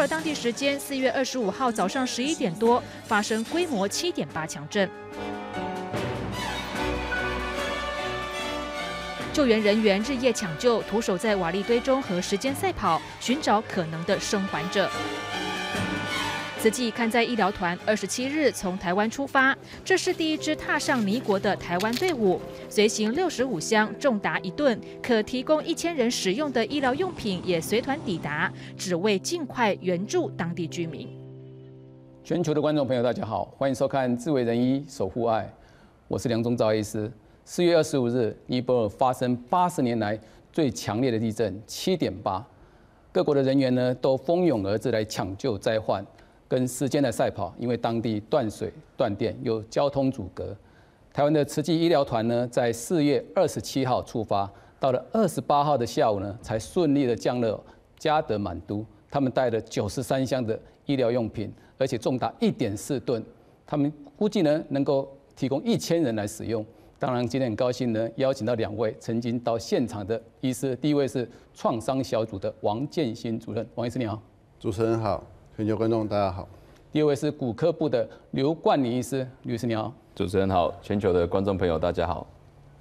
尔当地时间4月25号早上11点多发生规模7.8强震。救援人员日夜抢救，徒手在瓦砾堆中和时间赛跑，寻找可能的生还者。慈济看灾医疗团27日从台湾出发，这是第一支踏上尼国的台湾队伍，随行65箱重达1吨，可提供1000人使用的医疗用品也随团抵达，只为尽快援助当地居民。 全球的观众朋友，大家好，欢迎收看《智为人医守护爱》，我是梁宗昭医师。4月25日，尼泊尔发生80年来最强烈的地震7.8，各国的人员呢都蜂拥而至来抢救灾患，跟时间的赛跑，因为当地断水、断电，又交通阻隔。台湾的慈济医疗团呢，在4月27号出发，到了28号的下午呢，才顺利的降落加德满都。他们带了93箱的医疗用品，而且重达1.4吨，他们估计呢能够提供1000人来使用。当然，今天很高兴呢，邀请到2位曾经到现场的医师。第一位是创伤小组的王建新主任，王医师你好。 主持人好，全球观众大家好。 第二位是骨科部的刘冠霖医师，刘医师你好。 主持人好，全球的观众朋友大家好。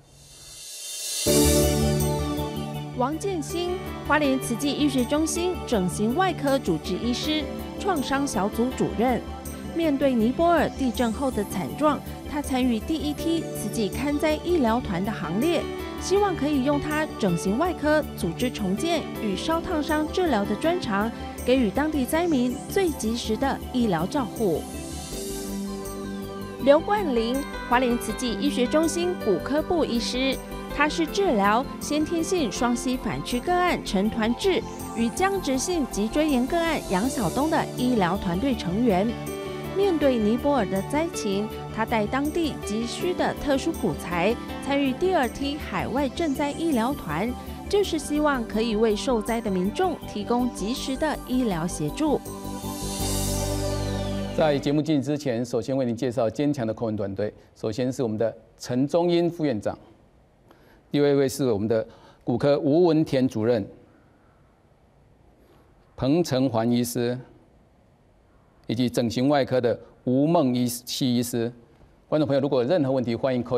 王建新，花莲慈济医学中心整形外科主治医师，创伤小组主任。面对尼泊尔地震后的惨状，他参与第一梯慈济看灾医疗团的行列，希望可以用他整形外科组织重建与烧烫伤治疗的专长，给予当地灾民最及时的医疗照护。刘冠霖，花莲慈济医学中心骨科部医师，他是治疗先天性双膝反屈个案陈团志与僵直性脊椎炎个案杨晓东的医疗团队成员。面对尼泊尔的灾情，他带当地急需的特殊骨材，参与第2梯海外赈灾医疗团，就是希望可以为受灾的民众提供及时的医疗协助。 在节目进行之前，首先为您介绍坚强的口吻团队。首先是我们的陈宗英副院长，第二位是我们的骨科吴文田主任，彭成环医师，以及整形外科的吴梦希医师。观众朋友，如果有任何问题，欢迎call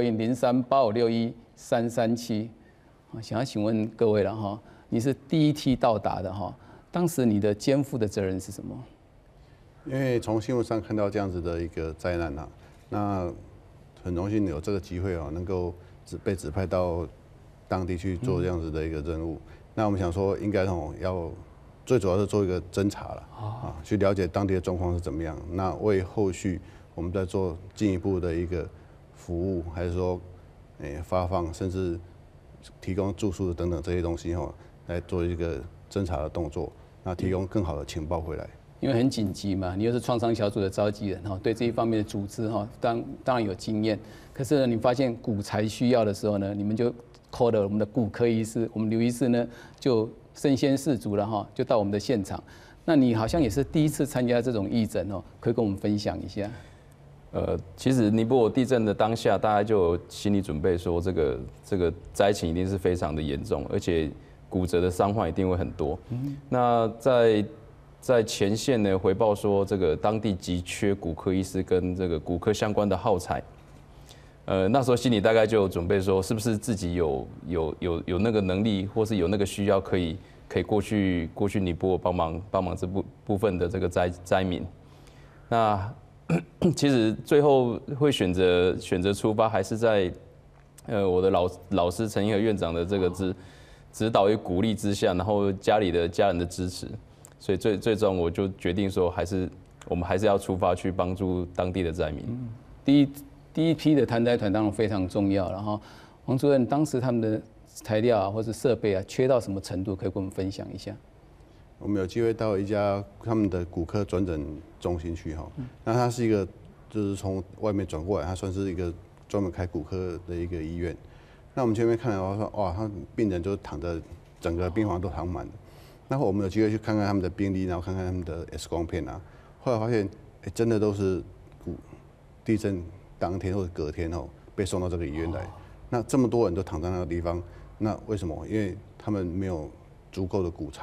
in0385613337。想要请问各位了哈，你是第一梯到达的哈，当时你的肩负的责任是什么？ 因为从新闻上看到这样子的一个灾难啊，那很荣幸有这个机会哦，能够被指派到当地去做这样子的一个任务。那我们想说，应该要最主要是做一个侦查了啊，去了解当地的状况是怎么样。那为后续我们在做进一步的一个服务，还是说，发放甚至提供住宿等等这些东西来做一个侦查的动作，那提供更好的情报回来。 因为很紧急嘛，你又是创伤小组的召集人对这一方面的组织当然有经验。可是呢，你发现骨材需要的时候呢，你们就 call 了我们的骨科医师，我们刘医师呢就身先士卒了就到我们的现场。那你好像也是第一次参加这种义诊可以跟我们分享一下？ 其实尼泊尔地震的当下，大家就有心理准备，说这个灾情一定是非常的严重，而且骨折的伤患一定会很多。那在前线呢，回报说这个当地急缺骨科医师跟这个骨科相关的耗材。那时候心里大概就有准备说，是不是自己有那个能力，或是有那个需要，可以过去尼泊尔帮忙这部分的这个灾民。那其实最后会选择出发，还是在我的老师陈一和院长的这个指导与鼓励之下，然后家里的家人的支持，所以最终我就决定说，我们还是要出发去帮助当地的灾民。 第一批的探灾团当然非常重要了哈。王主任，当时他们的材料或者设备缺到什么程度，可以跟我们分享一下？ 我们有机会到一家他们的骨科转诊中心去那它是一个就是从外面转过来，它算是一个专门开骨科的一个医院。那我们前面看到说，哇，他病人就躺着，整个病房都躺满了。然后我们有机会去看看他们的病历，然后看看他们的 X 光片啊。后来发现，真的都是地震当天或者隔天被送到这个医院来。那这么多人都躺在那个地方，那为什么？因为他们没有足够的骨材，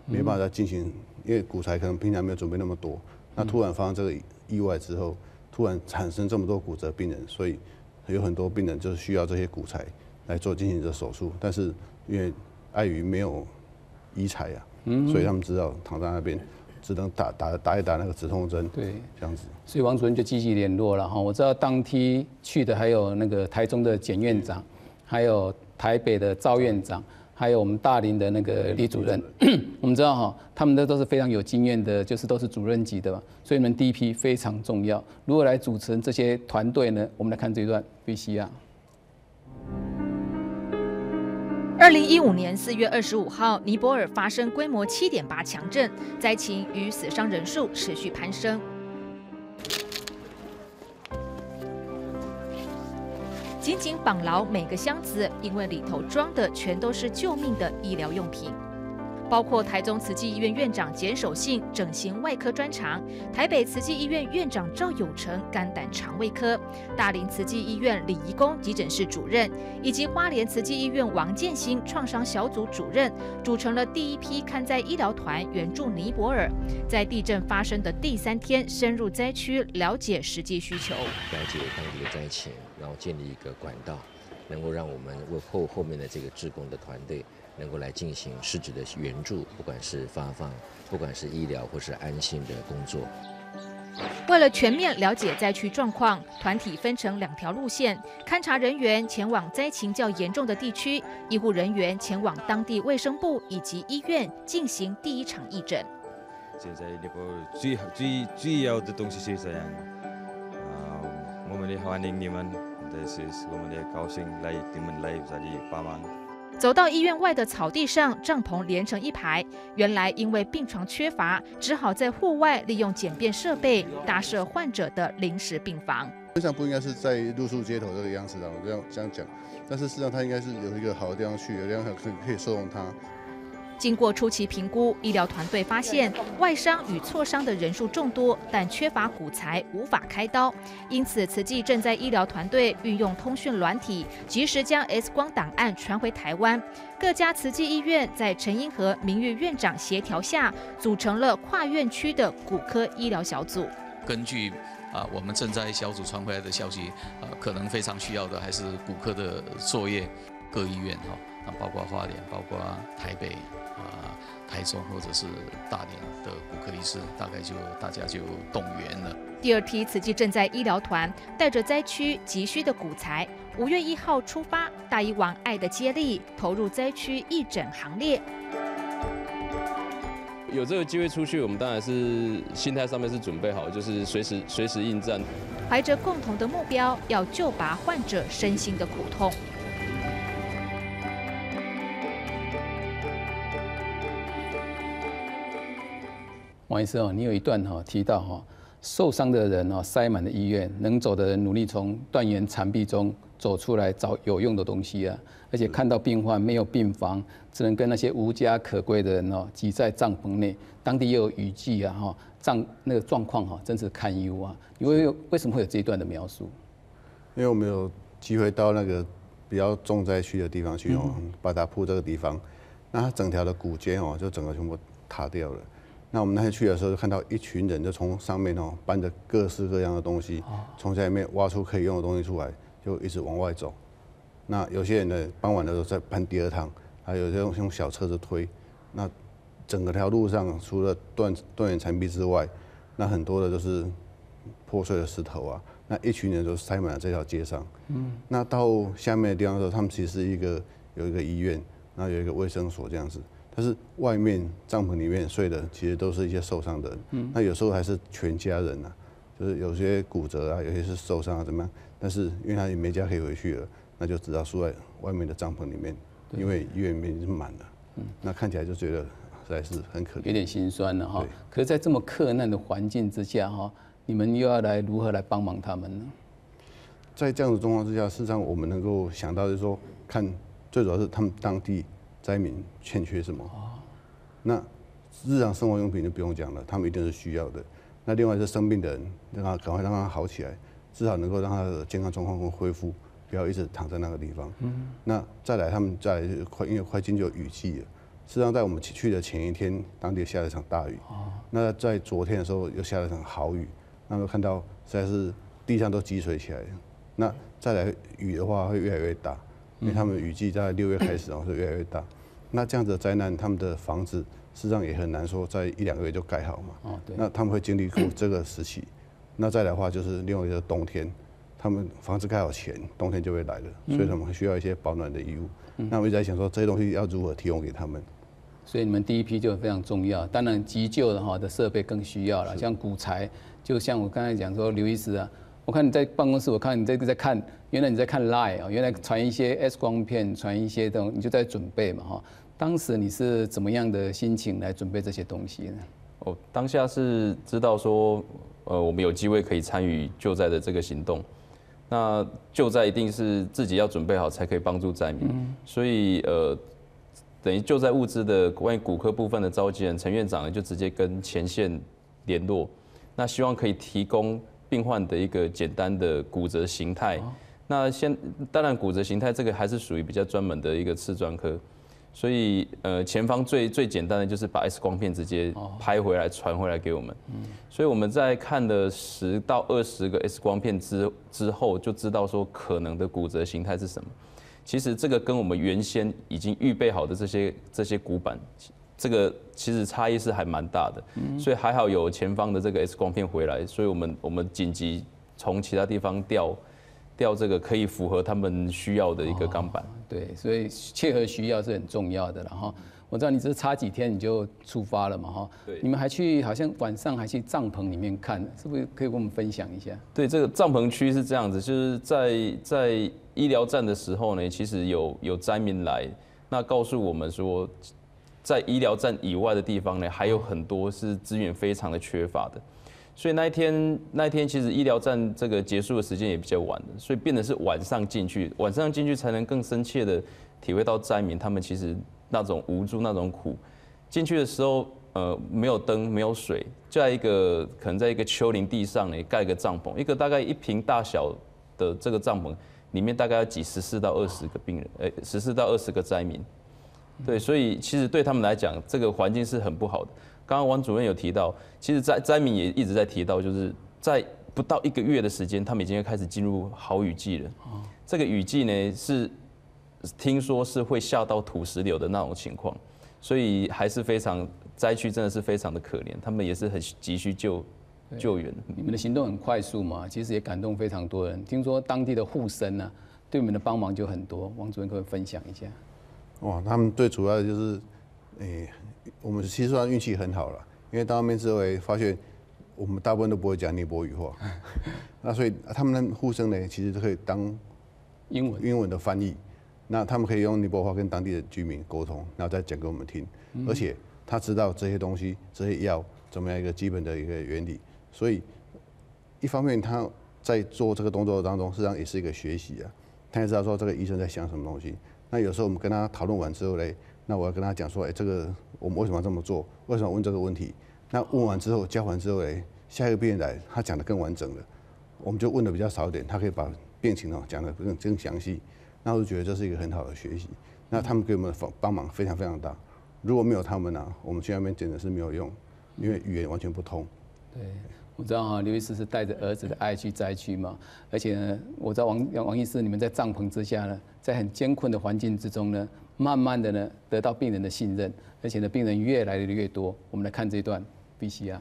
没办法再进行，因为骨材可能平常没有准备那么多，那突然发生这个意外之后，突然产生这么多骨折病人，所以有很多病人就是需要这些骨材来进行这手术，但是因为碍于没有医材啊，所以他们只好躺在那边。只能打一打那个止痛针， 对， 这样子。 所以王主任就积极联络了哈。我知道当梯去的还有那个台中的简院长，还有台北的赵院长，还有我们大林的那个李主任。我们知道哈，他们都是非常有经验的，就是都是主任级的嘛。所以你们第一批非常重要。如何来组成这些团队呢？我们来看这一段 VCR。 2015年4月25号，尼泊尔发生规模7.8强震，灾情与死伤人数持续攀升。紧紧绑牢每个箱子，因为里头装的全都是救命的医疗用品。包括台中慈济医院院长简守信整形外科专长，台北慈济医院院长赵永成肝胆肠胃科，大林慈济医院李怡公急诊室主任，以及花莲慈济医院王建兴创伤小组主任，组成了第一批看灾医疗团援助尼泊尔，在地震发生的第3天深入灾区了解实际需求， 了解当地的灾情，然后建立一个管道，能够让我们为后面的这个志工的团队能够来进行实质的援助，不管是发放，不管是医疗或是安心的工作。 为了全面了解灾区状况，团体分成2条路线，勘察人员前往灾情较严重的地区，医护人员前往当地卫生部以及医院进行第1场义诊。 现在尼泊尔最要的东西是这样，我们也欢迎你们，但是我们也高兴你们来这里帮忙。 走到医院外的草地上，帐篷连成一排。原来因为病床缺乏，只好在户外利用简便设备搭设患者的临时病房。 我想不应该是在露宿街头这个样子的，我这样讲。但是事实上，它应该是有一个好的地方去，有地方可以收容它。 经过初期评估，医疗团队发现外伤与挫伤的人数众多，但缺乏骨材，无法开刀。因此，慈济正在医疗团队运用通讯软体，及时将 X 光档案传回台湾。各家慈济医院在陈英和名誉院长协调下，组成了跨院区的骨科医疗小组。 根据我们正在小组传回来的消息，可能非常需要的还是骨科的作业，各医院包括花莲，包括台北。台中或者是大连的骨科医师，大家就动员了。 第2批慈济正在医疗团带着灾区急需的骨材，5月1号出发，大医王爱的接力，投入灾区义诊行列。 有这个机会出去，我们当然是心态上面是准备好，就是随时应战， 怀着共同的目标，要救拔患者身心的苦痛。 王医师哦，你有一段提到受伤的人塞满了医院，能走的人努力从断垣残壁中走出来找有用的东西啊，而且看到病患没有病房，只能跟那些无家可归的人挤在帐篷内。当地也有雨季啊那个状况真是堪忧啊。为什么会有这一段的描述？ 因为我们有机会到那个比较重灾区的地方去巴达铺这个地方，那它整条的古街就整个全部塌掉了。那我们那天去的时候，就看到一群人就从上面搬着各式各样的东西，从下面挖出可以用的东西出来，就一直往外走。那有些人呢，搬完的时候再搬第2趟，还有用小车子推。那整个条路上，除了断垣残壁之外，那很多的都是破碎的石头啊。那一群人都塞满了这条街上。那到下面的地方的时候，他们其实有一个医院，然后有一个卫生所这样子。但是外面帐篷里面睡的其实都是一些受伤的人，那有时候还是全家人啊，就是有些骨折啊，有些是受伤啊怎么样？但是因为他也没家可以回去了，那就只好住在外面的帐篷里面，因为医院里面已经满了。那看起来就觉得实在是很可怜， 有点心酸了哈。可是，在这么克难的环境之下你们又要如何来帮忙他们呢？ 在这样的状况之下，事实上我们能够想到就是说，看最主要是他们当地灾民欠缺什么？那日常生活用品就不用讲了，他们一定是需要的。那另外是生病的人，赶快让他好起来，至少能够让他的健康状况恢复，不要一直躺在那个地方。那再来他们因为快进入雨季了， 事实上，在我们去的前一天，当地下了一场大雨。那在昨天的时候又下了一场豪雨，那么看到实在是地上都积水起来了。那再来雨的话会越来越大，因为他们雨季在6月开始会越来越大。那这样子的灾难，他们的房子事实上也很难说在1-2个月就盖好嘛。那他们会经历过这个时期。那再来的话就是另外一个冬天，他们房子盖好前，冬天就会来了，所以他们会需要一些保暖的衣物。那我一直在想说，这些东西要如何提供给他们。 所以你们第一批就非常重要，当然急救的设备更需要了，像骨材，就像我刚才讲说，刘医师啊，我看你在办公室，我看你这个在看，原来你在看 Line 啊，原来传一些 X 光片，传一些东西，你就在准备嘛哈。当时你是怎么样的心情来准备这些东西呢？ 当下是知道说，我们有机会可以参与救灾的这个行动，那救灾一定是自己要准备好才可以帮助灾民，所以等于救灾物资的关于骨科部分的召集人陈院长呢，就直接跟前线联络，那希望可以提供病患的一个简单的骨折形态。那当然骨折形态这个还是属于比较专门的一个次专科，所以前方最简单的就是把 X 光片直接拍回来传回来给我们。所以我们在看了10到20个 X 光片之后，就知道说可能的骨折形态是什么。其实这个跟我们原先已经预备好的这些骨板，这个其实差异是还蛮大的，所以还好有前方的这个 X 光片回来，所以我们紧急从其他地方调这个可以符合他们需要的一个钢板。 对，所以切合需要是很重要的了哈。我知道你只是差几天你就出发了嘛哈。对。你们还去好像晚上还去帐篷里面看，是不是可以跟我们分享一下？ 对，这个帐篷区是这样子，就是在医疗站的时候呢，其实有灾民来，那告诉我们说，在医疗站以外的地方呢，还有很多是资源非常的缺乏的。所以那一天其实医疗站这个结束的时间也比较晚的，所以变得是晚上进去才能更深切的体会到灾民他们其实那种无助那种苦。进去的时候，没有灯没有水，就可能在一个丘陵地上呢盖个帐篷，一个大概1坪大小的这个帐篷里面大概要挤14到20个病人，14到20个灾民。对，所以其实对他们来讲，这个环境是很不好的。刚刚王主任有提到，其实灾民也一直在提到，就是在不到1个月的时间，他们已经开始进入豪雨季了。这个雨季呢是听说是会下到土石流的那种情况，所以还是非常灾区真的是非常的可怜，他们也是很急需救援。 你们的行动很快速嘛，其实也感动非常多人。听说当地的护生啊，对你们的帮忙就很多。王主任可以分享一下。 哇，他们最主要的就是，我们其实算运气很好了，因为到那边之后发现，我们大部分都不会讲尼泊语话，那所以他们的护生呢，其实都可以当英文的翻译，那他们可以用尼泊尔话跟当地的居民沟通，然后再讲给我们听，而且他知道这些东西、这些药怎么样一个基本的一个原理，所以一方面他在做这个动作当中，实际上也是一个学习啊，他也知道说这个医生在想什么东西。那有时候我们跟他讨论完之后嘞，那我要跟他讲说，这个我们为什么要这么做？为什么问这个问题？那问完之后，教完之后嘞，下一个病人来，他讲得更完整了，我们就问的比较少一点，他可以把病情讲得更详细。那我就觉得这是一个很好的学习。那他们给我们的帮忙非常非常大。如果没有他们呢，我们去那边简直是没有用，因为语言完全不通。 对。我知道刘医师是带着儿子的爱去灾区嘛，而且呢，我知道王医师你们在帐篷之下呢，在很艰困的环境之中呢，慢慢的呢得到病人的信任，而且呢病人越来越多。我们来看这段 VCR。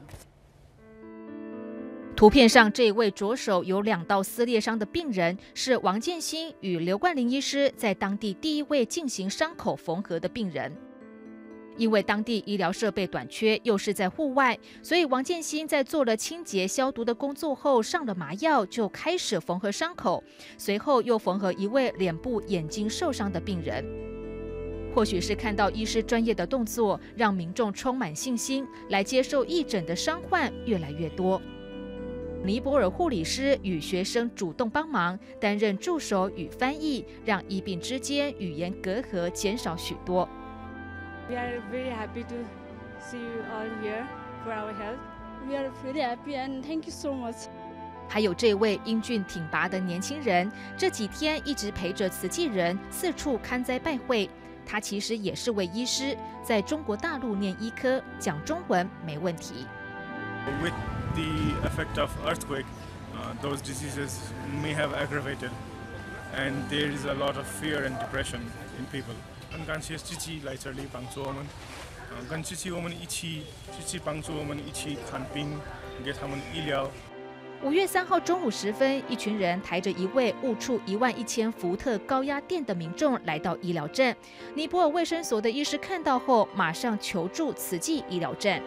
图片上这位着手有2道撕裂伤的病人，是王建新与刘冠霖医师在当地第1位进行伤口缝合的病人。因为当地医疗设备短缺，又是在户外，所以王建新在做了清洁消毒的工作后，上了麻药，就开始缝合伤口，随后又缝合一位脸部、眼睛受伤的病人。或许是看到医师专业的动作，让民众充满信心，来接受义诊的伤患越来越多。尼泊尔护理师与学生主动帮忙，担任助手与翻译，让医病之间语言隔阂减少许多。 We are very happy to see you all here for our help. We are very happy and thank you so much. 还有这位英俊挺拔的年轻人，这几天一直陪着慈济人四处看灾拜会。 他其实也是位医师，在中国大陆念医科，讲中文没问题。 With the effect of earthquake, those diseases may have aggravated, and there is a lot of fear and depression in people. 很感谢机器来这里帮助我们，跟机器我们一起帮助我们一起看病，给他们医疗。 5月3号中午时分，一群人抬着一位误触11000伏特高压电的民众来到医疗站。尼泊尔卫生所的医师看到后，马上求助慈济医疗站。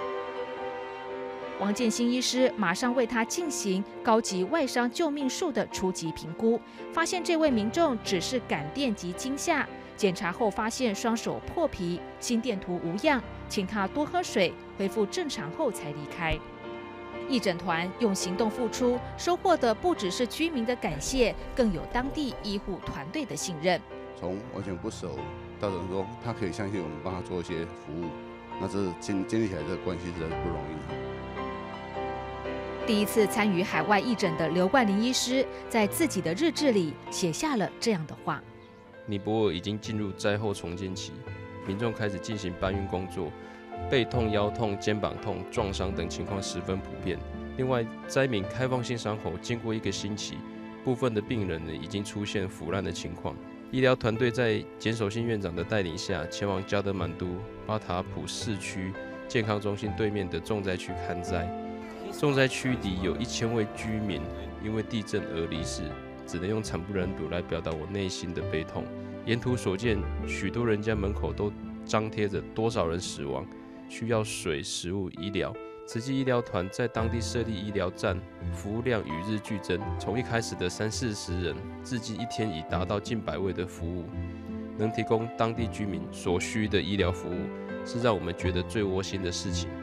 王建新医师马上为他进行高级外伤救命术的初级评估，发现这位民众只是感电及惊吓。检查后发现双手破皮，心电图无恙，请他多喝水，恢复正常后才离开。义诊团用行动付出，收获的不只是居民的感谢，更有当地医护团队的信任。 从完全不熟到人说他可以相信我们帮他做一些服务，那这建立起来这个关系实在是不容易。 第一次参与海外义诊的刘冠霖医师，在自己的日志里写下了这样的话： 尼泊尔已经进入灾后重建期，民众开始进行搬运工作，背痛、腰痛、肩膀痛、撞伤等情况十分普遍。另外，灾民开放性伤口经过1个星期，部分的病人已经出现腐烂的情况。医疗团队在简守信院长的带领下，前往加德满都巴塔普市区健康中心对面的重灾区看灾。重灾区里有1000位居民因为地震而离世，只能用惨不忍睹来表达我内心的悲痛。沿途所见，许多人家门口都张贴着多少人死亡，需要水、食物、医疗。慈济医疗团在当地设立医疗站，服务量与日俱增，从一开始的30-40人，至今1天已达到近100位的服务，能提供当地居民所需的医疗服务，是让我们觉得最窝心的事情。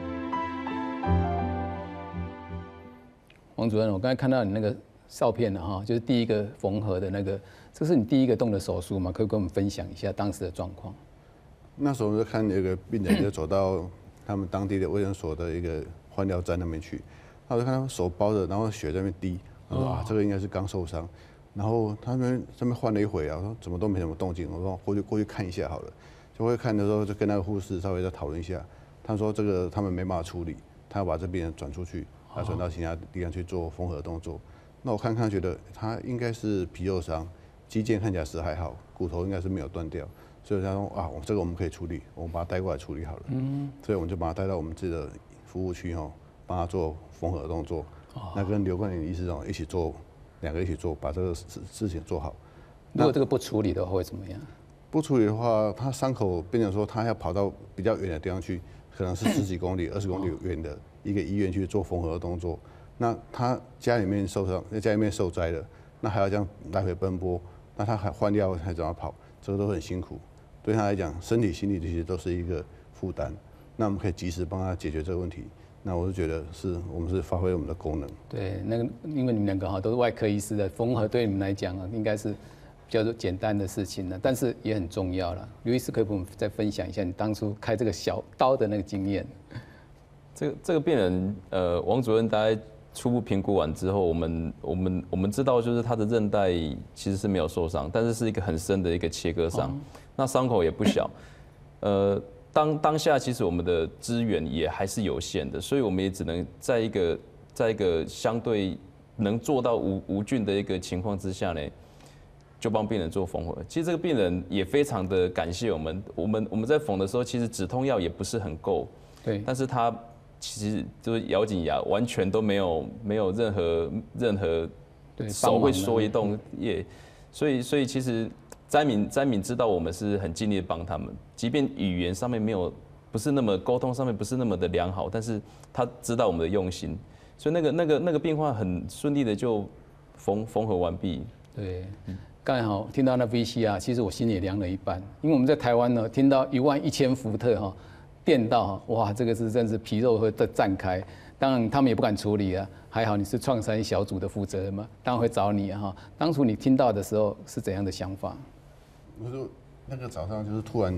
王主任，我刚才看到你那个照片了哈，就是第一个缝合的那个，这是你第一个动的手术吗？可以跟我们分享一下当时的状况？ 那时候就看有个病人就走到他们当地的卫生所的一个换药站那边去，我就看他手包着，然后血在那边滴，我说啊，这个应该是刚受伤。然后他们这边换了一回啊，我说怎么都没什么动静，我说过去看一下好了。就会看的时候就跟那个护士稍微再讨论一下，他说这个他们没办法处理，他要把这病人转出去。他转到其他地方去做缝合动作，那我看觉得他应该是皮肉伤，肌腱看起来是还好，骨头应该是没有断掉，所以他说啊，这个我们可以处理，我们把他带过来处理好了。所以我们就把他带到我们自己的服务区帮他做缝合动作。那跟刘冠霖医师一起做，2个一起做，把这个事情做好。 如果这个不处理的话会怎么样？ 不处理的话，他伤口变成说他要跑到比较远的地方去，可能是10几公里、20公里远的一个医院去做缝合的动作。那他家里面受伤，在家里面受灾了，那还要这样来回奔波，那他还换药还怎么跑，这个都很辛苦。对他来讲，身体、心理这些都是一个负担。那我们可以及时帮他解决这个问题。那我就觉得我们是发挥我们的功能。 对，那个因为你们2个都是外科医师的，缝合对你们来讲应该是比较简单的事情了，但是也很重要了。刘医师可以跟我们再分享一下你当初开这个小刀的那个经验。 这个病人，王主任大概初步评估完之后，我们知道就是他的韧带其实是没有受伤，但是是一个很深的一个切割伤，那伤口也不小。当下其实我们的资源也还是有限的，所以我们也只能在一个相对能做到无菌的一个情况之下呢，就帮病人做缝合。其实这个病人也非常的感谢我们，我们在缝的时候，其实止痛药也不是很够， 对， 但是他其实就是咬紧牙，完全都没有任何手会缩一动也，所以其实灾民知道我们是很尽力的帮他们，即便语言上面不是那么沟通上面不是那么的良好，但是他知道我们的用心，所以那个病患很顺利的就缝合完毕。 对，刚才听到那 VC 啊，其实我心里也凉了一半，因为我们在台湾呢，听到11000伏特电到哇，这个是真是皮肉会绽开。当然他们也不敢处理啊，还好你是创伤小组的负责人嘛，当然会找你啊。当初你听到的时候是怎样的想法？ 我说那个早上就是突然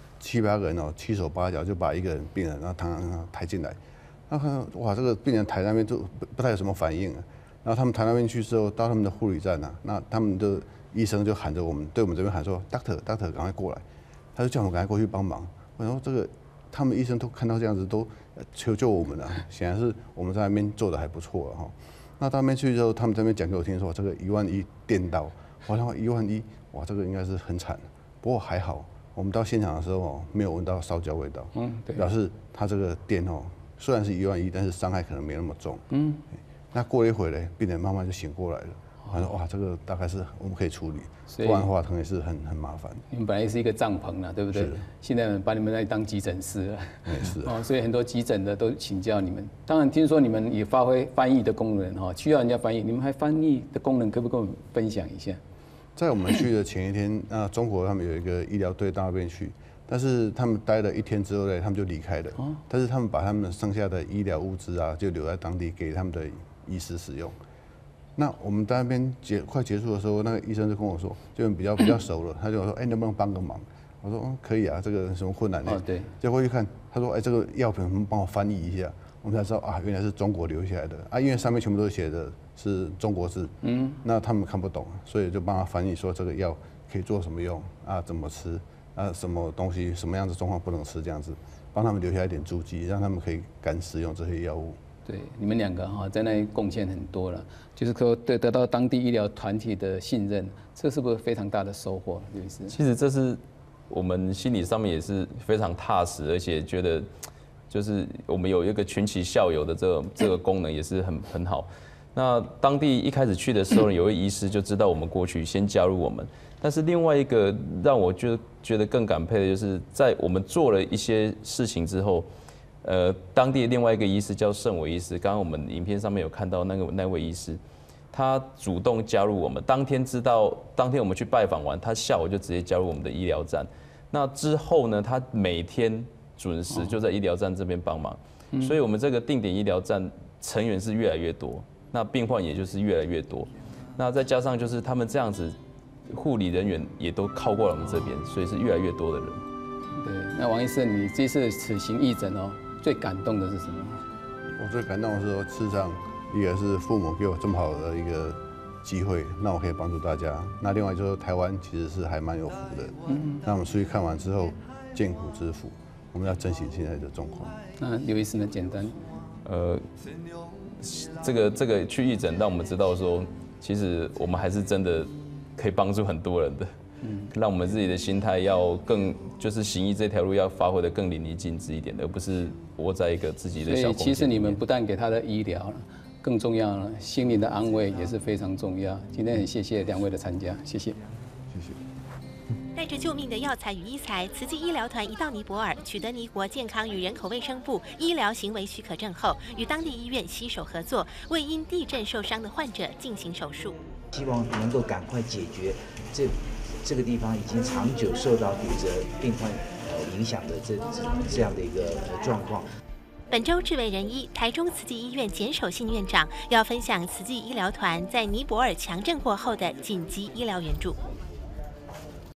7、8个人7手8脚就把一个病人然后抬进来，然后看到哇这个病人抬那边就不太有什么反应啊。然后他们抬那边去之后，到他们的护理站啊，那他们的医生就喊着我们，对我们这边喊说 ，Doctor， 赶快过来，他就叫我们赶快过去帮忙。我说这个他们医生都看到这样子都求救我们了，显然是我们在那边做的还不错哈。那到那边去之后，他们这边讲给我听说这个11000电到，我想11000，哇，这个应该是很惨，不过还好。我们到现场的时候没有闻到烧焦味道，对，表示它这个电虽然是11000，但是伤害可能没那么重。那过了一会呢，病人慢慢就醒过来了。他说哇，这个大概是我们可以处理，不然的话可能也是很麻烦。 你们本来是一个帐篷啦，对不对？现在把你们来当急诊室了。 是所以很多急诊的都请教你们。当然听说你们也发挥翻译的功能需要人家翻译，你们还翻译的功能，可不可以跟我们分享一下？ 在我们去的前一天，中国他们有一个医疗队到那边去，但是他们待了1天之后呢，他们就离开了。但是他们把他们剩下的医疗物资就留在当地给他们的医师使用。那我们在那边快结束的时候，那个医生就跟我说，就比较熟了，他就说，能不能帮个忙？我说，可以啊，这个什么困难呢？ 对。 结果一看，他说，这个药品能帮我翻译一下？我们才知道原来是中国留下来的因为上面全部都写的是中国字，那他们看不懂，所以就帮他翻译说这个药可以做什么用怎么吃什么东西什么样子状况不能吃这样子，帮他们留下一点足迹，让他们可以敢使用这些药物。 对，你们2个在那里贡献很多了，就是说得到当地医疗团体的信任，这是不是非常大的收获？刘医师， 其实这是我们心理上面也是非常踏实，而且觉得就是我们有一个群起效尤的这个功能也是很好。那当地一开始去的时候，有位医师就知道我们过去，先加入我们。但是另外一个让我觉得更感佩的就是，在我们做了一些事情之后，当地另外一个医师叫盛伟医师，刚刚我们影片上面有看到那位医师，他主动加入我们。当天我们去拜访完，他下午就直接加入我们的医疗站。那之后呢，他每天准时就在医疗站这边帮忙，所以我们这个定点医疗站成员是越来越多，那病患也就是越来越多。那再加上就是他们这样子，护理人员也都靠过来我们这边，所以是越来越多的人。 对，那王医生，你这次此行义诊最感动的是什么？ 我最感动的是说，事实上一个是父母给我这么好的一个机会，让我可以帮助大家。那另外就是台湾其实是还蛮有福的，那我们出去看完之后，见苦知福，我们要珍惜现在的状况。 那刘医师呢？简单， 这个去义诊，让我们知道说，其实我们还是真的可以帮助很多人的。让我们自己的心态要更，就是行医这条路要发挥得更淋漓尽致一点，而不是窝在一个自己的小空间里面。 所以其实你们不但给他的医疗了，更重要了，心灵的安慰也是非常重要。今天很谢谢2位的参加，谢谢。 谢谢。 带着救命的药材与医材，慈济医疗团一到尼泊尔，取得尼国健康与人口卫生部医疗行为许可证后，与当地医院携手合作，为因地震受伤的患者进行手术。 希望能够赶快解决这个地方已经长久受到骨折病患影响的这样的一个状况。 本周智为人医，台中慈济医院简守信院长要分享慈济医疗团在尼泊尔强震过后的紧急医疗援助。